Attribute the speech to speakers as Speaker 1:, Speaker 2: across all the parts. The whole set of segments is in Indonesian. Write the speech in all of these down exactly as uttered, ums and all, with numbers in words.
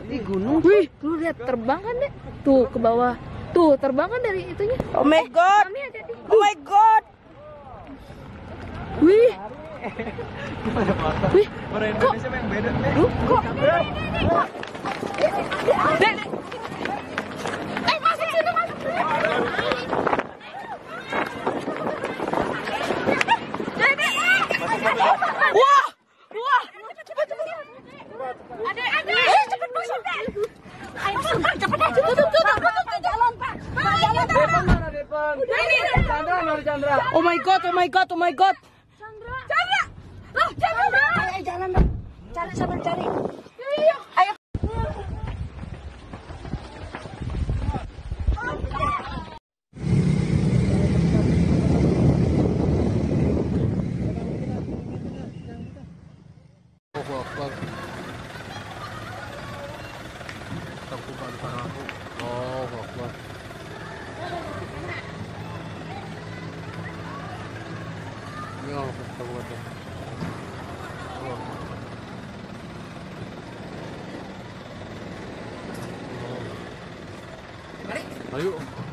Speaker 1: Di gunung.
Speaker 2: Wih, lu lihat terbang kan deh. Tuh ke bawah. Tuh terbang kan dari itunya.
Speaker 3: Oh my god.
Speaker 2: Mami hati-hati.
Speaker 3: Oh my god.
Speaker 2: Wih. Wih.
Speaker 1: Orang Indonesia yang beda.
Speaker 2: Lu kok? Dek, dek. Eh, masuk situ, masuk situ. Dek, dek. Wah. Wah. Adek, adek. Eh, cepet masuk, Dek. Ayo, cepet, cepet, cepet. Tutup, tutup, tutup jalan, Pak. Pak, jalan, Pak.
Speaker 1: Depan mana Depan? Chandra mana Chandra?
Speaker 3: Oh my god, oh my god, oh my god.
Speaker 2: Chandra. Chandra. Loh, Chandra.
Speaker 3: Ayo jalan, Pak. Cari sambil cari.
Speaker 2: Iya.
Speaker 3: Ayo.
Speaker 1: Allahu Akbar. Terbuka di sana aku. Allahu Akbar. Ini Allahu Akbar. Ayo.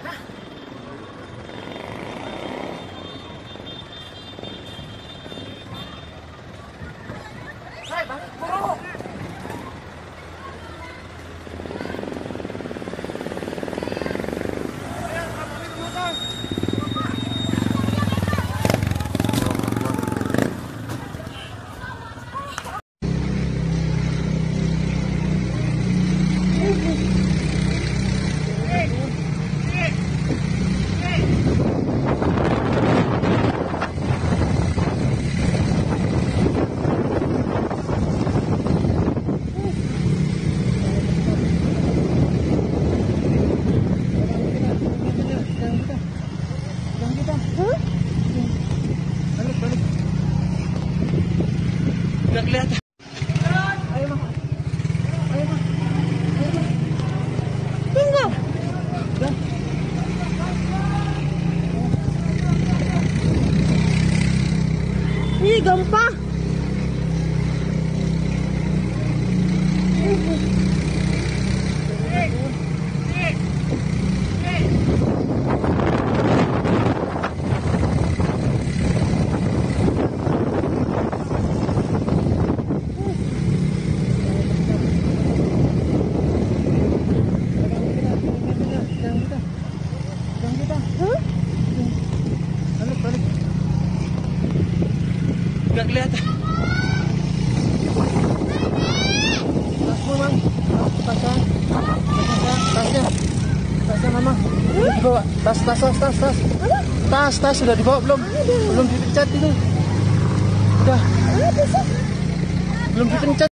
Speaker 1: Udah kelihatan. Ayo, Mah. Ayo, Mah.
Speaker 3: Tinggal.
Speaker 1: Udah.
Speaker 3: Ih, gampang.
Speaker 1: Balik, balik. Udah kelihatan. Tasmu, Mang. Tasnya. Tasnya. Tasnya, Mama. Udah dibawa. Tas, tas, tas, tas, tas. Tas, tas sudah dibawa belum? Belum dipencet itu. Udah. Belum dipencet.